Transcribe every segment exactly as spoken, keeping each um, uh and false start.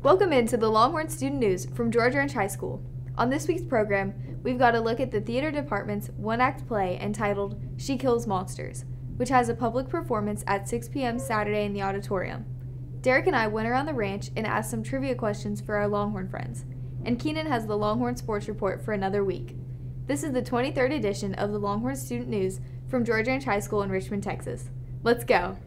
Welcome into the Longhorn Student News from G R H S High School. On this week's program, we've got a look at the theater department's one-act play entitled She Kills Monsters, which has a public performance at six p m Saturday in the auditorium. Derek and I went around the ranch and asked some trivia questions for our Longhorn friends, and Keenan has the Longhorn Sports Report for another week. This is the twenty-third edition of the Longhorn Student News from G R H S High School in Richmond, Texas. Let's go!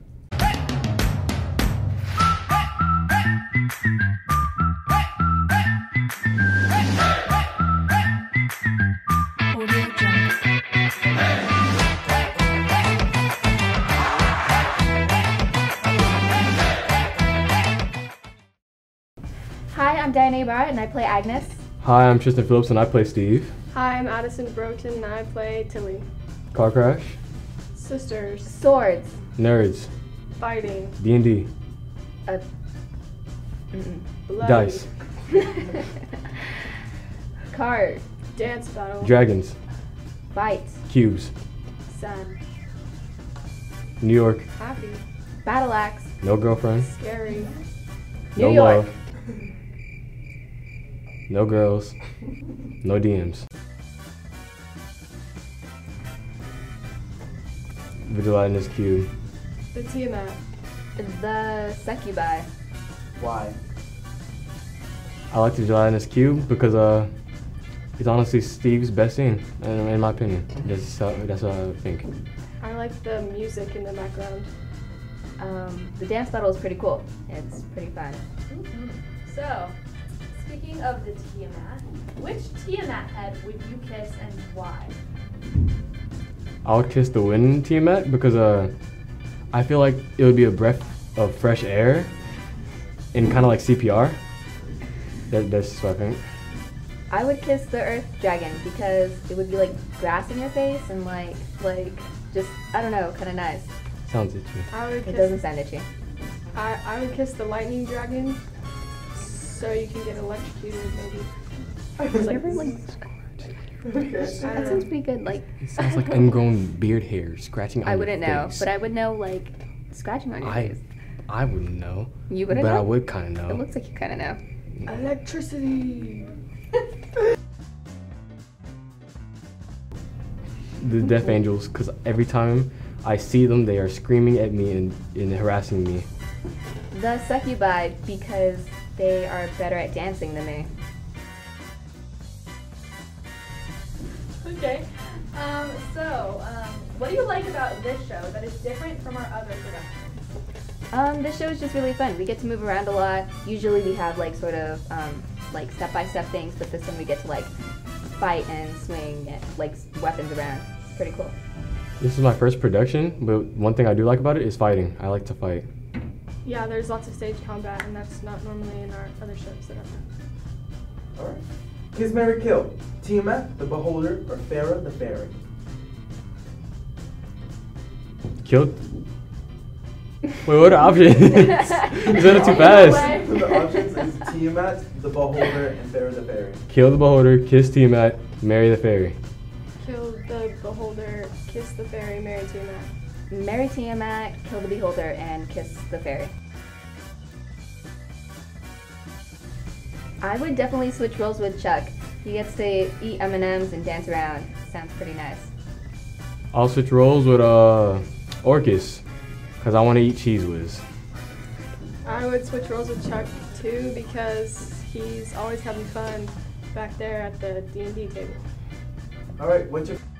Hi, I'm Diana Barrett and I play Agnes. Hi, I'm Tristan Phillips and I play Steve. Hi, I'm Addison Broten and I play Tilly. Car crash. Sisters. Swords. Nerds. Fighting. D and D. Uh, mm-mm. Blood. Dice. Card. Dance battle. Dragons. Fight. Cubes. Sad. New York. Happy. Battle axe. No girlfriend. Scary. No New York. love. No girls. No D Ms. The gelatinous cube. The Tiamat. The succubi. Why? I like the gelatinous cube because uh, it's honestly Steve's best scene, in, in my opinion. That's, how- that's what I think. I like the music in the background. Um, the dance battle is pretty cool. It's pretty fun. So, speaking of the Tiamat, which Tiamat head would you kiss and why? I would kiss the wind Tiamat because uh, I feel like it would be a breath of fresh air and kind of like C P R. That, that's what I think. I would kiss the earth dragon because it would be like grass in your face and like, like, just, I don't know, kind of nice. Sounds itchy. I would It kiss. doesn't sound itchy. I, I would kiss the lightning dragon, so you can get electrocuted maybe. It's like, like, I that don't sounds know. pretty good. Like, It sounds like ingrown beard hair scratching on I your wouldn't know, face. but I would know like scratching on your I, face. I wouldn't know. You wouldn't but know? I would kind of know. It looks like you kind of know. Electricity. The Death Angels, because every time I see them, they are screaming at me and, and harassing me. The succubi because they are better at dancing than me. Okay. Um, so, um, what do you like about this show that is different from our other productions? Um, this show is just really fun. We get to move around a lot. Usually we have like sort of um, like step-by-step things, but this one we get to like fight and swing and, like weapons around. It's pretty cool. This is my first production, but one thing I do like about it is fighting. I like to fight. Yeah, there's lots of stage combat, and that's not normally in our other shows that I've Alright. Kiss, Mary, Kill. Tiamat, the Beholder, or Farah, the Fairy? Killed? Wait, what are options? Is that too fast? The options is Tiamat, the Beholder, and Farah, the Fairy. Kill the Beholder, kiss Tiamat, marry the fairy. Kill the Beholder, kiss the fairy, marry Tiamat. Marry Tiamat, kill the beholder, and kiss the fairy. I would definitely switch roles with Chuck. He gets to eat M and M's and dance around. Sounds pretty nice. I'll switch roles with uh, Orcus, because I want to eat Cheese Whiz. I would switch roles with Chuck too because he's always having fun back there at the D and D table. Alright, what's your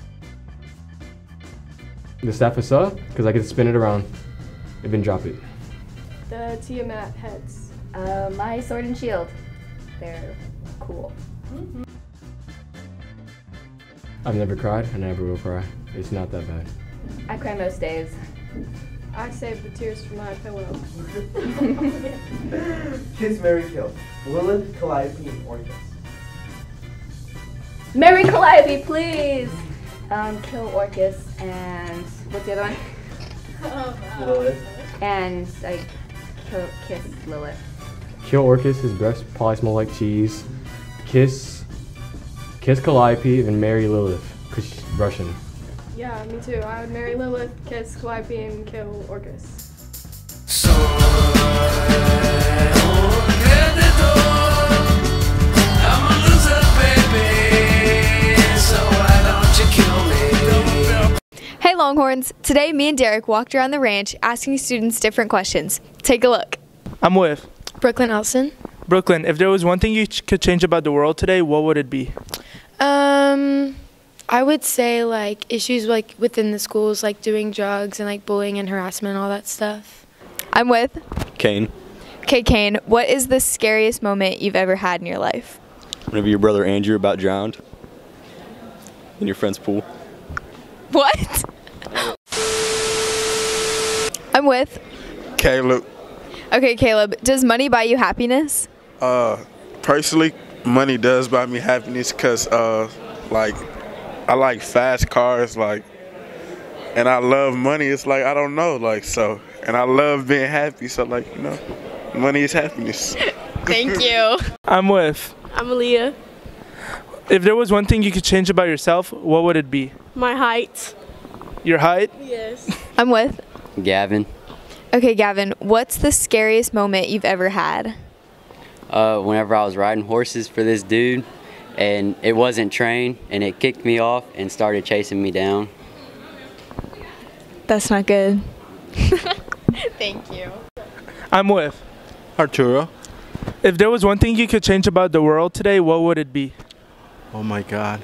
The staff is up, because I can spin it around and then drop it. The Tiamat heads. Uh, my sword and shield. They're cool. I've never cried, and I never will cry. It's not that bad. I cry most days. I saved the tears from my pillow. Kiss, Mary, Kill. Lilith, Calliope, and Orcus. Marry Calliope, please! Um, kill Orcus and what's the other one? Lilith. And I kill, kiss Lilith. Kill Orcus, his breath probably smell like cheese. Kiss, kiss Calliope, and marry Lilith, because she's Russian. Yeah, me too. I would marry Lilith, kiss Calliope, and kill Orcus. So Longhorns. Today, me and Derek walked around the ranch asking students different questions. Take a look. I'm with Brooklyn Elson. Brooklyn. If there was one thing you ch- could change about the world today, what would it be? Um, I would say like issues like within the schools, like doing drugs and like bullying and harassment and all that stuff. I'm with Kane. Okay, Kane, what is the scariest moment you've ever had in your life? Whenever your brother Andrew about drowned in your friend's pool. What? I'm with Caleb. Okay, Caleb, does money buy you happiness? Uh, personally, money does buy me happiness because, uh, like, I like fast cars, like, and I love money. It's like, I don't know, like, so, and I love being happy, so, like, you know, money is happiness. Thank you. I'm with. I'm Aaliyah. If there was one thing you could change about yourself, what would it be? My height. Your height? Yes. I'm with Gavin. Okay, Gavin, what's the scariest moment you've ever had? Uh, whenever I was riding horses for this dude, and it wasn't trained, and it kicked me off and started chasing me down. That's not good. Thank you. I'm with Arturo. If there was one thing you could change about the world today, what would it be? Oh my God.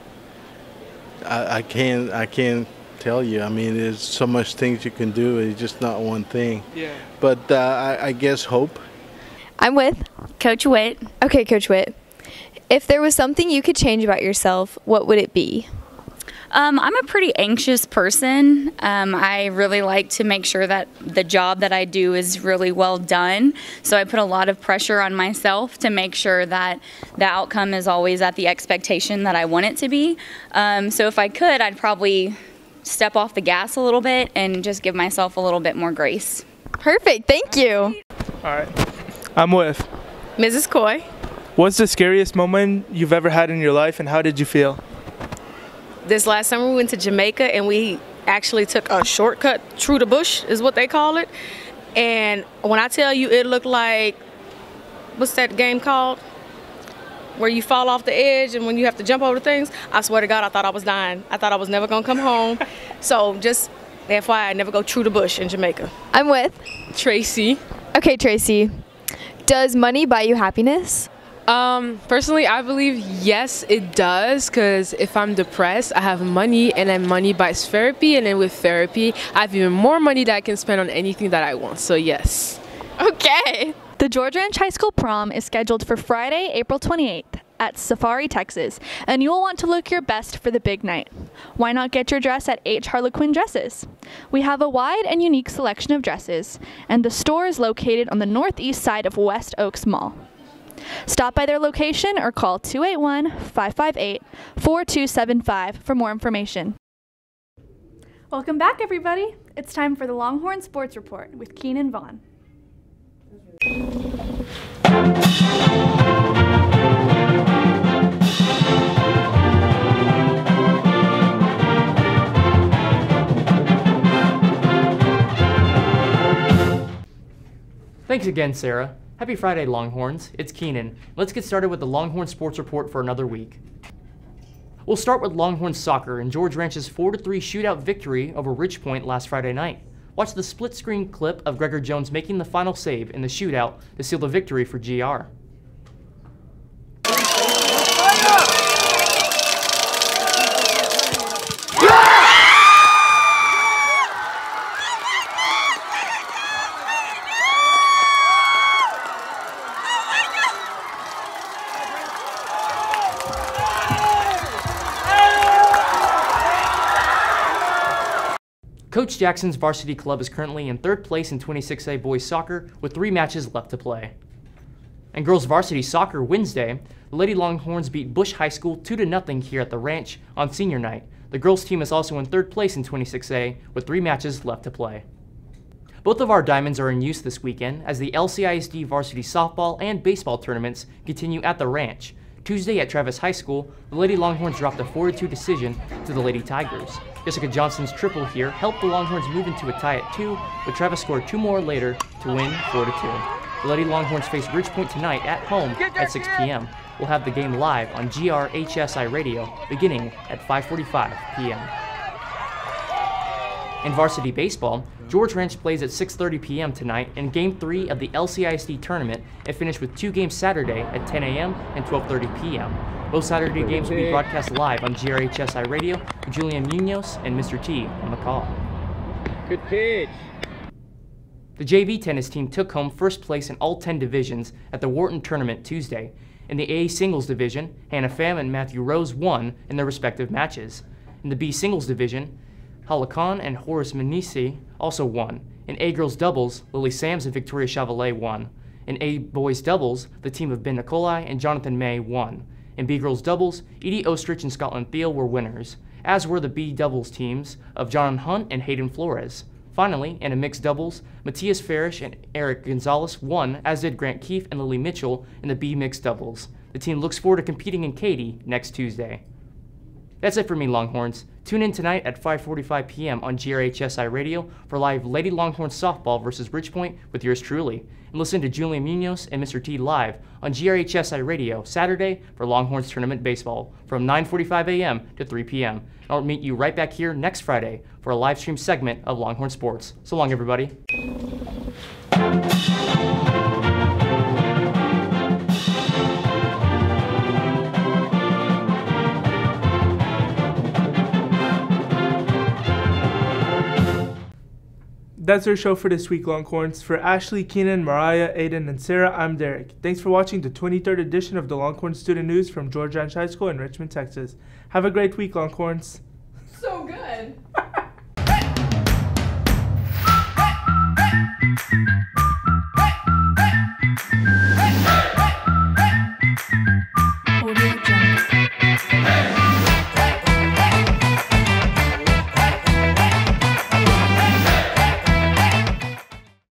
I, I can't. I can't tell you. I mean, there's so much things you can do. It's just not one thing. Yeah. But uh, I, I guess hope. I'm with Coach Witt. Okay, Coach Witt. If there was something you could change about yourself, what would it be? Um, I'm a pretty anxious person. Um, I really like to make sure that the job that I do is really well done. So I put a lot of pressure on myself to make sure that the outcome is always at the expectation that I want it to be. Um, so if I could, I'd probably step off the gas a little bit and just give myself a little bit more grace. Perfect. Thank you. All right. I'm with Missus Coy. What's the scariest moment you've ever had in your life, and how did you feel? This last summer we went to Jamaica and we actually took a shortcut through the bush is what they call it. And when I tell you it looked like, what's that game called? Where you fall off the edge and when you have to jump over things, I swear to God, I thought I was dying. I thought I was never gonna come home. So just F Y I, never go through the bush in Jamaica. I'm with Tracy. Okay, Tracy. Does money buy you happiness? Um, personally, I believe yes, it does, because if I'm depressed, I have money, and then money buys therapy, and then with therapy, I have even more money that I can spend on anything that I want, so yes. Okay. The George Ranch High School prom is scheduled for Friday, April twenty-eighth at Safari, Texas, and you will want to look your best for the big night. Why not get your dress at H. Harlequin Dresses? We have a wide and unique selection of dresses, and the store is located on the northeast side of West Oaks Mall. Stop by their location or call two eight one, five five eight, four two seven five for more information. Welcome back, everybody. It's time for the Longhorn Sports Report with Keenan Vaughn. Thanks again, Sarah. Happy Friday, Longhorns. It's Keenan. Let's get started with the Longhorn Sports Report for another week. We'll start with Longhorn soccer and George Ranch's four to three shootout victory over Richmond last Friday night. Watch the split-screen clip of Gregor Jones making the final save in the shootout to seal the victory for G R. Coach Jackson's varsity club is currently in third place in twenty-six A boys soccer with three matches left to play. And girls varsity soccer Wednesday, the Lady Longhorns beat Bush High School two to nothing here at the ranch on senior night. The girls team is also in third place in twenty-six A with three matches left to play. Both of our diamonds are in use this weekend as the L C I S D varsity softball and baseball tournaments continue at the ranch. Tuesday at Travis High School, the Lady Longhorns dropped a four to two decision to the Lady Tigers. Jessica Johnson's triple here helped the Longhorns move into a tie at two, but Travis scored two more later to win four to two. The Lady Longhorns face Richmond tonight at home at six p m We'll have the game live on G R H S I radio beginning at five forty-five p m In varsity baseball, George Ranch plays at six thirty p m tonight in Game three of the L C I S D tournament and finished with two games Saturday at ten a m and twelve thirty p m Both Saturday games will be broadcast live on G R H S I Radio with Julian Munoz and Mister T on the call. Good pitch. The J V tennis team took home first place in all ten divisions at the Wharton tournament Tuesday. In the A singles division, Hannah Pham and Matthew Rose won in their respective matches. In the B singles division, Hala Khan and Horace Manisi also won. In A girls doubles, Lily Sams and Victoria Chavalet won. In A boys doubles, the team of Ben Nicolai and Jonathan May won. In B girls doubles, Edie Ostrich and Scotland Thiel were winners, as were the B doubles teams of John Hunt and Hayden Flores. Finally, in a mixed doubles, Matthias Farish and Eric Gonzalez won, as did Grant Keefe and Lily Mitchell in the B mixed doubles. The team looks forward to competing in Katy next Tuesday. That's it for me, Longhorns. Tune in tonight at five forty-five p m on G R H S I Radio for live Lady Longhorns softball versus Richmond with yours truly. And listen to Julian Munoz and Mister T live on G R H S I Radio Saturday for Longhorns Tournament Baseball from nine forty-five a m to three p m I'll meet you right back here next Friday for a live stream segment of Longhorn Sports. So long, everybody. That's our show for this week, Longhorns. For Ashley, Keenan, Mariah, Aiden, and Sarah, I'm Derek. Thanks for watching the twenty-third edition of the Longhorn Student News from George Ranch High School in Richmond, Texas. Have a great week, Longhorns. So good.